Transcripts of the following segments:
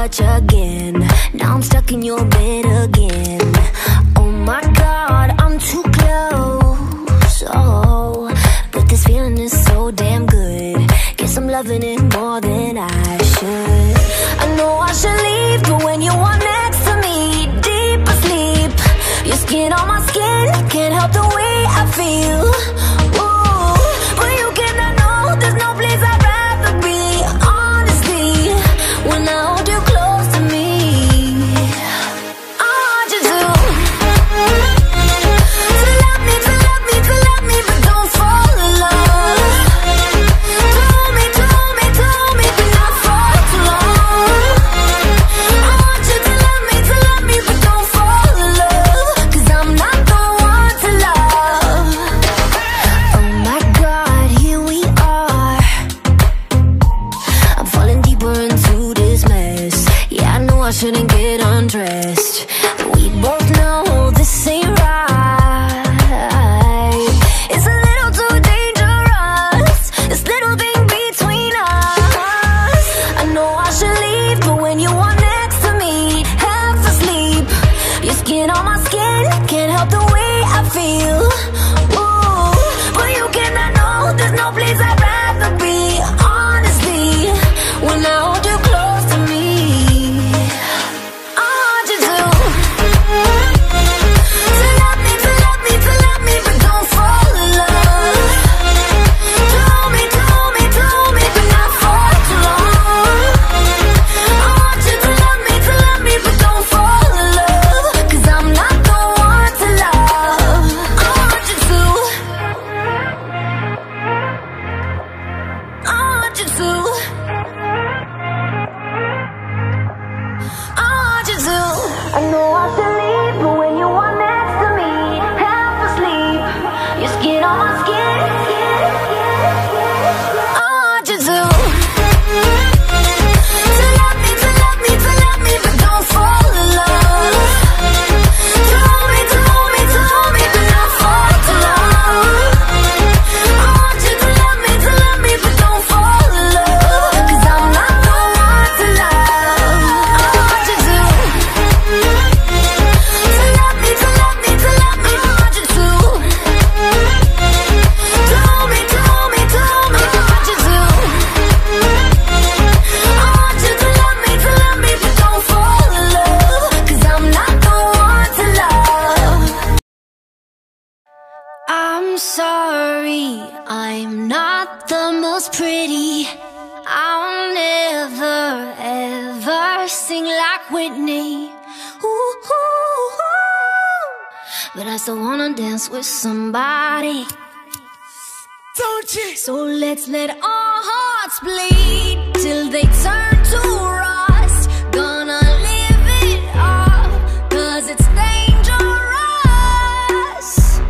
touch again. Now I'm stuck in your bed again. Oh my God, I'm too close. Oh, but this feeling is so damn good. Guess I'm loving it more than I should. I know I should leave, but when you are next to me, deep asleep, your skin on my skin, can't help the way I feel. Ooh, but you cannot know there's no place I'd rather be. Honestly, when I hold you close to me, I want you to love me, to love me, to love me, but don't fall in love. Told me, but not for too long. I want you to love me, but don't fall in love, 'cause I'm not the one to love. Oh my God, here we are. I'm falling deeper into this mess. Yeah, I know I shouldn't get undressed. We both know this ain't right. It's a little too dangerous, this little thing between us. I know I should leave, but when you are next to me, half asleep, your skin on my skin, can't help the way I feel. Ooh, but you cannot know there's no place I'd rather be. Honestly, when I hold you close to me, I want you to love me, to love me, to love me, but don't fall in love. Told me, but not for too long. I want you to love me, but don't fall in love, 'cause I'm not the one to love. I want you to. I want you to. I want you to. I know I should leave, but when you are next to me, half asleep, your skin on my skin. I want you to love me, to love me, to love me, but don't fall in love. Told me, but not for too long. I want you to love me, but don't fall in love, 'cause I'm not the one to love. I want you to love me, to love me, to love me. I want you to. Told me, I want you to. I want you to love me, but don't fall in love, 'cause I'm not the one to love. I'm sorry, I'm not the most pretty. I'll never ever sing like Whitney. Ooh, ooh, ooh. But I still wanna dance with somebody. Don't you? So let's let our hearts bleed till they turn to rust. Gonna live it up, 'cause it's dangerous.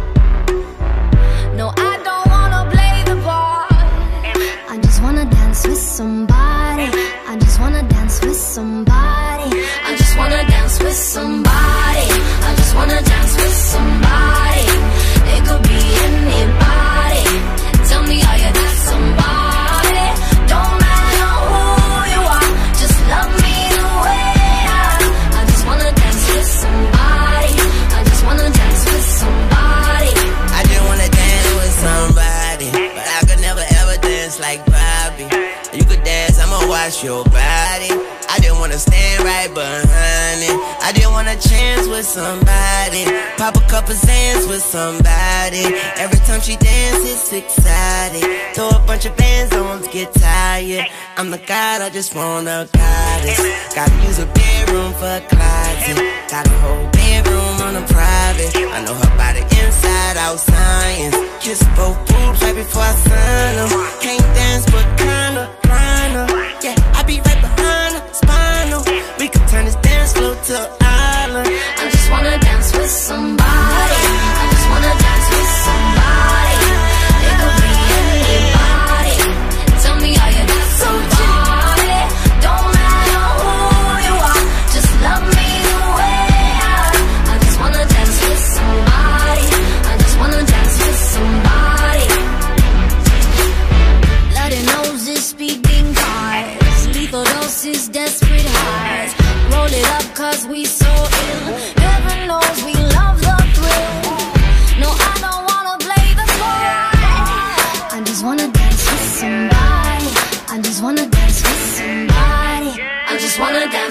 No, I don't wanna play the part. I just wanna dance with somebody. I just wanna dance with somebody. I just wanna dance with somebody. I just wanna dance with somebody. It could be anybody. Tell me, are you that somebody? Don't matter who you are, just love me the way I just wanna dance with somebody. I just wanna dance with somebody. I just wanna dance with somebody, but I could never ever dance like Bobby. You could dance, I'ma watch your body. I just wanna stand right behind it. I just want a chance with somebody, pop a couple Zans with somebody. Every time she dances, it's exciting. Throw a bunch of bands on to get tired. I'm the god, I just want a goddess. Gotta use a bedroom for a closet. Got a whole bedroom on a private. I know her body inside out science. Kiss both boobs right before I sign them. Can't dance but kinda grind her. Yeah, I be right behind her, spinal. We could turn this dance floor to an island. I just wanna dance with somebody. I just wanna dance with somebody. It could be anybody. Tell me, are you that somebody? Don't matter who you are, just love me the way I just wanna dance with somebody. I just wanna dance with somebody.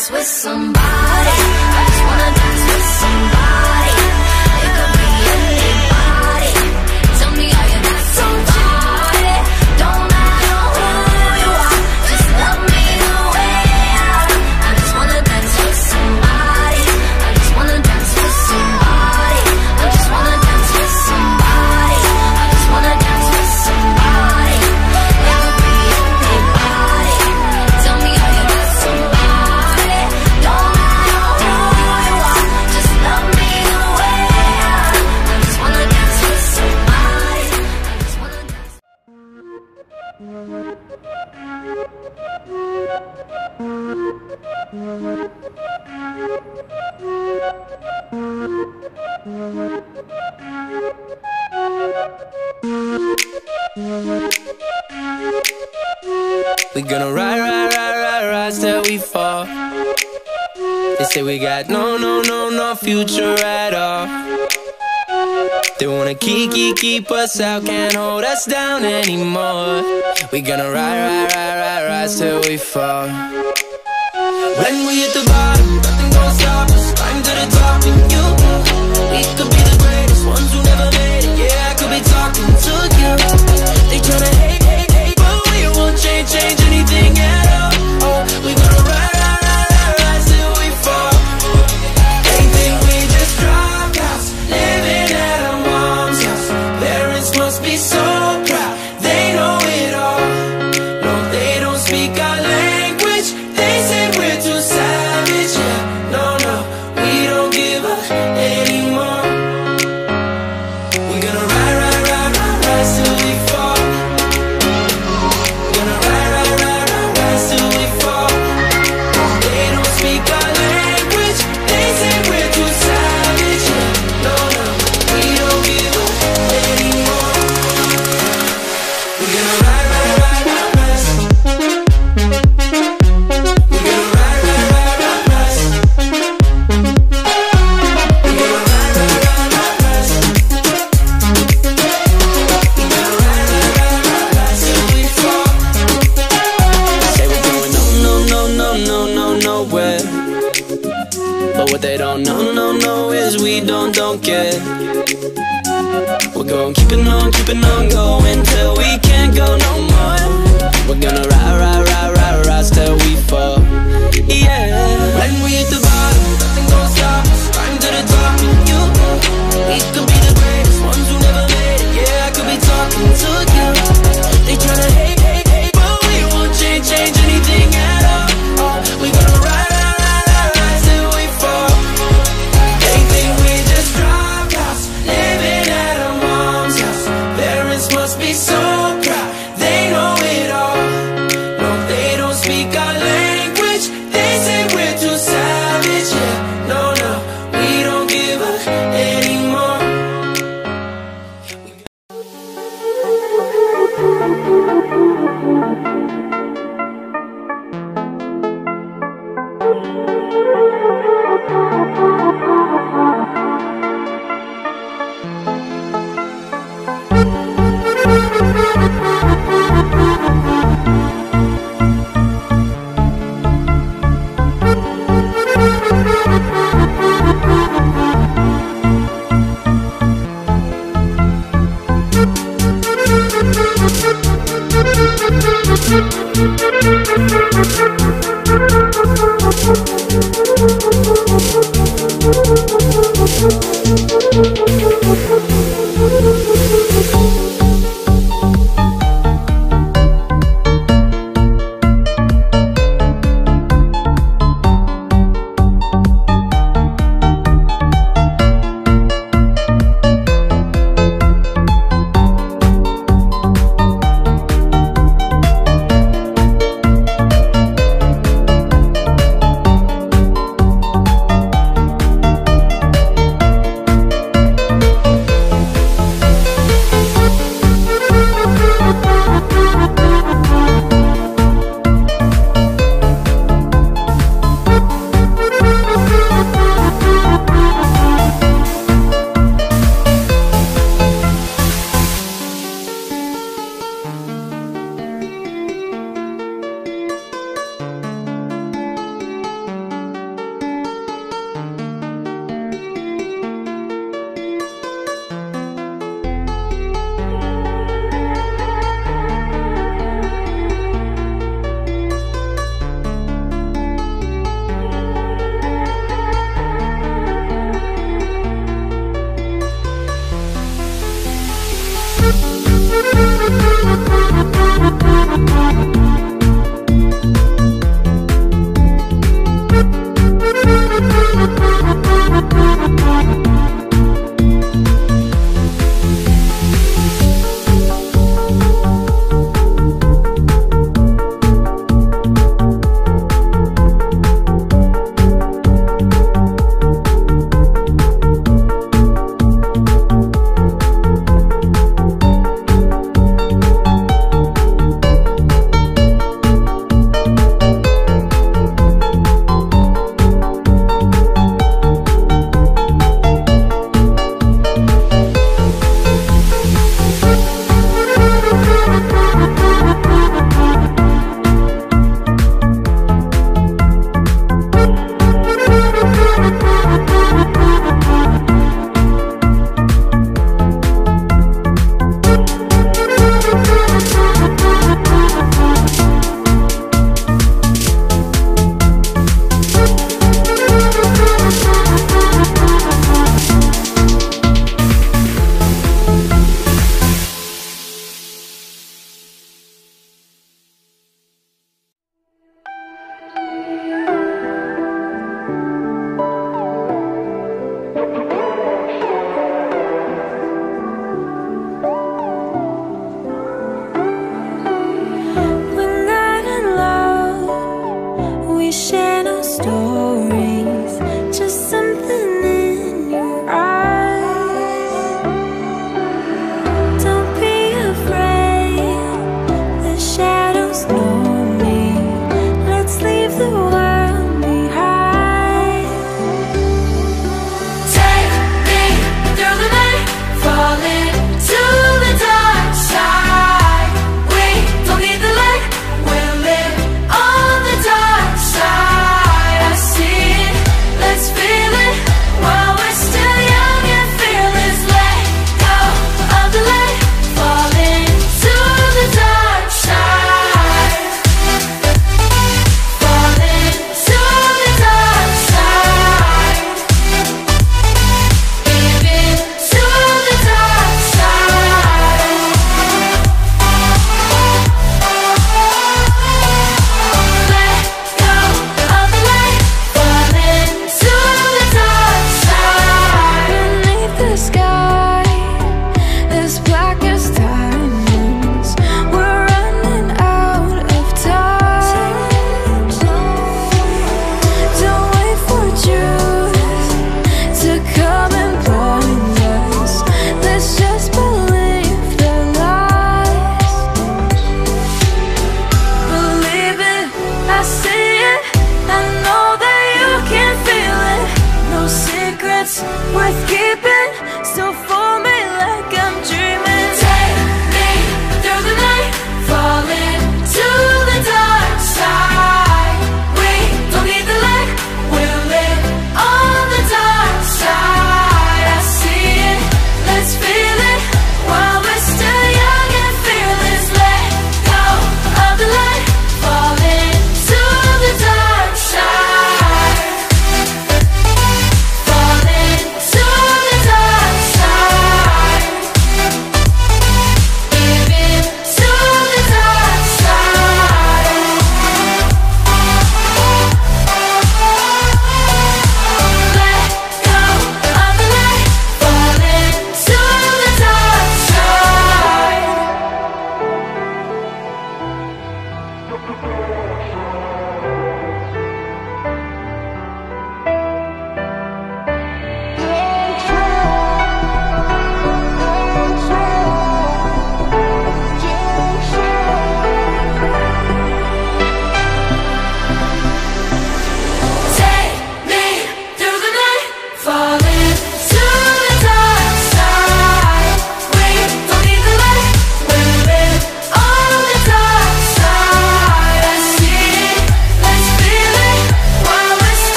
dance with somebody. I just wanna dance with somebody. It could be anybody. Tell me how you got somebody. Don't matter who you are, just love me the way I am. I just wanna dance with somebody. I just wanna dance with somebody. I just wanna dance with somebody. I just wanna dance with somebody. It could be anybody. Tell me how you got somebody. Don't matter who you are, just love me the way I am. I just wanna dance with somebody. I just wanna dance. We gonna rise till we fall. They say we got no future at all. They wanna keep us out, can't hold us down anymore. We gonna rise till we fall. When we hit the bottom, nothing gon' stop us. Climb to the top with you. We could be the greatest ones who never made it. Yeah, I could be talking to you. They tryna hate, but we won't change anything at all. Oh, we gonna rise till we fall. They think we just dropped out, living at our mom's house. Parents must be so proud, they know it all. No, they don't speak our language. They say we're too savage. Yeah, no, we don't give up anymore. We gonna rise till we fall. Gonna rise till we fall. They don't speak our language. They say we're too savage. Yeah, no, we don't give up anymore. We gonna rise. We gonna rise. We gonna rise. We gonna rise till we fall. Say we're going nowhere. But what they don't know is we don't care. We're gonna keep it on going till we can't go no more. We're gonna rise till we fall. Yeah. When we hit the bottom, nothing gon' stop us. Climb to the top with you. We could be the greatest ones who never made it. Yeah, I could be talking to you. They tryna hate, but we won't change anything at all. Oh, we gonna rise till we fall. They think we just dropped out, living at our mom's house. Parents must be so proud, they know it all. No, they don't speak our language. They say we're too savage. Yeah, no, we don't give up anymore. We'll be right back.